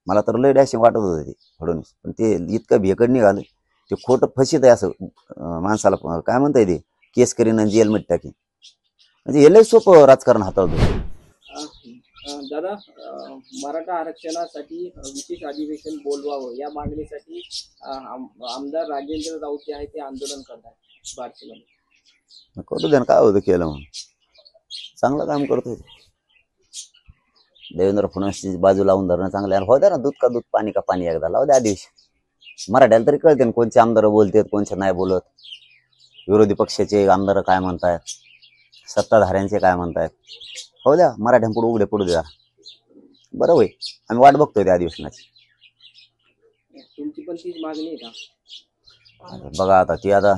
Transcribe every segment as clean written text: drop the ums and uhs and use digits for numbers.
मला तर लय डॅशिंग वाटत होतं ते फडणवीस, पण ते इतकं भेकड निघालं, ते खोटं फशीत आहे असं माणसाला काय म्हणता येते, केस करीन आणि जेलमध्ये टाकीन, म्हणजे हे लय सोपं राजकारण हाताळतो. दादा, मराठा आरक्षणासाठी विशेष अधिवेशन बोलवावं या मागणीसाठी आमदार राजेंद्र राऊत जे आहे ते आंदोलन करतात बार्शीमध्ये. करू दे ना, काय होतं केलं म्हणून, चांगलं काम करतोय देवेंद्र फडणवीसची बाजू लावून धरणं चांगलं आहे. हो द्या ना, दूध का दूध पाणी का पाणी, एकदा लावू द्या दिवशी. मराठ्याला तरी कळते ना कोणचे आमदार बोलतात कोणचे नाही बोलत, विरोधी पक्षाचे आमदार काय म्हणतायत, सत्ताधाऱ्यांचे काय म्हणतायत. हो द्या मराठ्यांपुढे उघडे पडू द्या, बरं होय. आम्ही वाट बघतोय त्या अधिवेशनाची. तुमची पण तीच मागणी आहे का? बघा आता ती आता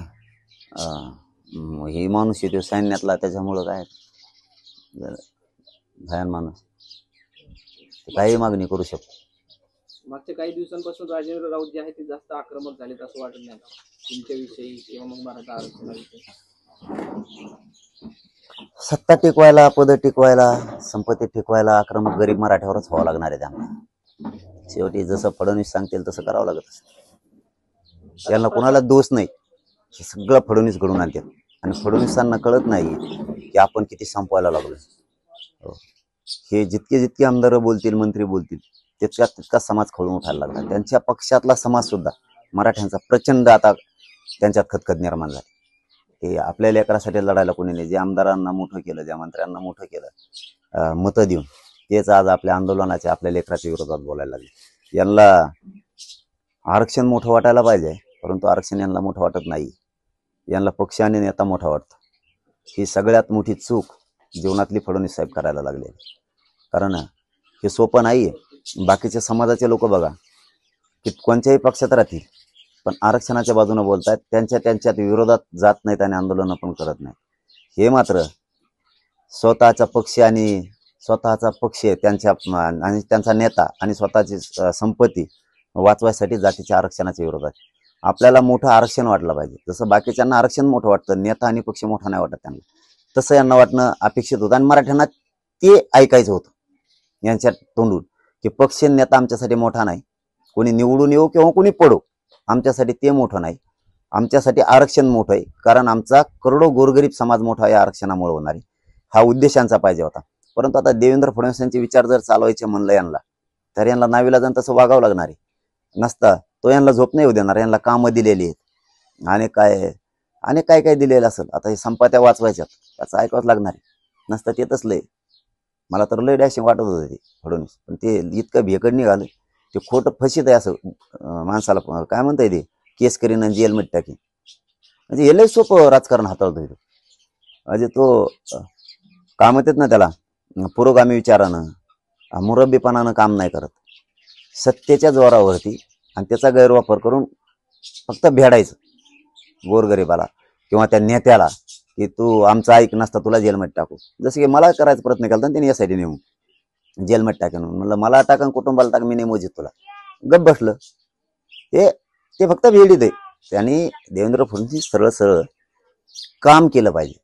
ही माणूस येतो सैन्यातला, त्याच्यामुळं काय भयान माणूस काही मागणी करू शकतो. मागच्या काही दिवसांपासून राजेंद्र राऊत जे आहे ते जास्त आक्रमक झालेत असं वाटत नाही का तुमच्याविषयी किंवा मग मराठा आरक्षणाविषयी? सत्ता टिकवायला, पद टिकवायला, संपत्ती टिकवायला आक्रमक गरीब मराठ्यावरच व्हावं लागणार आहे त्यांना. शेवटी जसं फडणवीस सांगतील तसं करावं लागत असतं. यांना कोणाला दोष नाही, हे सगळं फडणवीस घडून आणतात आणि फडणवीसांना कळत नाही की आपण किती संपवायला लागलो. हे जितके जितके आमदार बोलतील, मंत्री बोलतील, तितका समाज खवळून उठायला लागला. त्यांच्या पक्षातला समाज सुद्धा मराठ्यांचा प्रचंड आता त्यांच्यात खतखत निर्माण झाली. ते आपल्या लेकरासाठी लढायला कोणी नाही. जे आमदारांना मोठं केलं, ज्या मंत्र्यांना मोठं केलं मतं देऊन, तेच आज आपल्या आंदोलनाच्या, आपल्या लेकराच्या विरोधात बोलायला लागले. यांना आरक्षण मोठं वाटायला पाहिजे, परंतु आरक्षण यांना मोठं वाटत नाही. यांना पक्ष आणि नेता मोठा वाटतो. ही सगळ्यात मोठी चूक जीवनातली फडणवीस साहेब करायला लागले. कारण हे सोपं नाही आहे. बाकीच्या समाजाचे लोक बघा की कोणत्याही पक्षात राहतील, पण आरक्षणाच्या बाजूने बोलतायत, त्यांच्यात विरोधात जात नाहीत आणि आंदोलनं पण करत नाहीत. हे मात्र स्वतःचा पक्ष आणि त्यांचा नेता आणि स्वतःची संपत्ती वाचवायसाठी जातीच्या आरक्षणाच्या विरोधात. आपल्याला मोठं आरक्षण वाटलं पाहिजे, जसं बाकीच्यांना आरक्षण मोठं वाटतं, नेता आणि पक्ष मोठा नाही वाटत त्यांना, तसं यांना वाटणं अपेक्षित होतं. आणि मराठ्यांना ते ऐकायचं होतं यांच्या तोंडून की पक्ष नेता आमच्यासाठी मोठा नाही, कोणी निवडून येऊ किंवा कोणी पडो, आमच्यासाठी ते मोठं नाही, आमच्यासाठी आरक्षण मोठं आहे. कारण आमचा करोडो गोरगरीब समाज मोठा आहे आरक्षणामुळे होणार आहे, हा उद्देश यांचा पाहिजे होता. परंतु आता देवेंद्र फडणवीस यांचे विचार जर चालवायचे म्हणलं यांना, तर यांना नावीलाजान तसं वागावं लागणार आहे. नसता तो यांना झोप नाही येऊ देणार. यांना कामं दिलेली आहेत आणि काय दिलेलं असेल. आता हे संपात्या वाचवायच्यात, त्याचं ऐकावंच लागणार आहे. नसतं ते तसलंय. मला तर लय डॅशिंग वाटत होतं ते फडणवीस, पण ते इतकं भेकड निघालं, ते खोटं फशीत आहे असं माणसाला काय म्हणता येते, केस करीन आणि जेलमध्ये टाकीन, म्हणजे हे लय सोपं राजकारण हाताळतो. म्हणजे तो काय म्हणतात ना त्याला, पुरोगामी विचारानं, मुरब्बीपणानं काम नाही करत. सत्तेच्या जोरावरती आणि त्याचा गैरवापर करून फक्त भेडायचं गोरगरिबाला किंवा त्या नेत्याला की तू आमचं ऐक, नसता तुला जेलमध्ये टाकू. जसं की मला करायचा प्रयत्न केला त्यांनी यासाठी नेऊन जेलमध्ये टाकेन. म्हणलं मला टाका, कुटुंबाला टाक, मी नाही मोजित तुला. गप बसलं. ते फक्त भेडीत आहे. त्यांनी देवेंद्र फडणवीस सरळ काम केलं पाहिजे.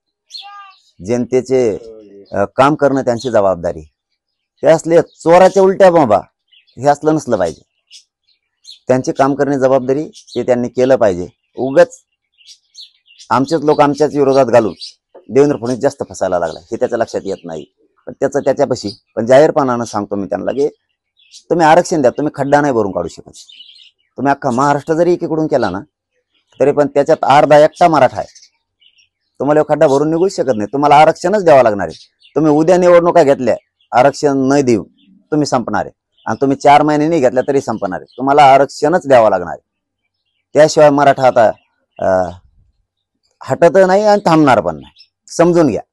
जनतेचे काम करणं त्यांची जबाबदारी. हे असले चोराच्या उलट्या बाबा हे असलं नसलं पाहिजे. त्यांचे काम करणे जबाबदारी, ते त्यांनी केलं पाहिजे. उगाच आमचेच लोक आमच्याच विरोधात घालून देवेंद्र फडणवीस जास्त फसायला लागला, हे त्याच्या लक्षात येत नाही. पण त्याच्यापाशी पण जाहीरपणानं सांगतो मी त्यांना की तुम्ही आरक्षण द्या, तुम्ही खड्डा नाही भरून काढू शकत. तुम्ही अख्खा महाराष्ट्र जरी एकीकडून केला ना, तरी पण त्याच्यात अर्धा एकटा मराठा आहे. तुम्हाला खड्डा भरून निघू शकत नाही. तुम्हाला आरक्षणच द्यावं लागणार आहे. तुम्ही उद्या निवडणुका घेतल्या, आरक्षण न देऊ तुम्ही संपणार आहे. आणि तुम्ही 4 महिने नाही घेतल्या तरी संपणार आहे. तुम्हाला आरक्षणच द्यावं लागणार आहे. त्याशिवाय मराठा आता हटत नाही आणि थांबणार पण नाही. समजून घ्या.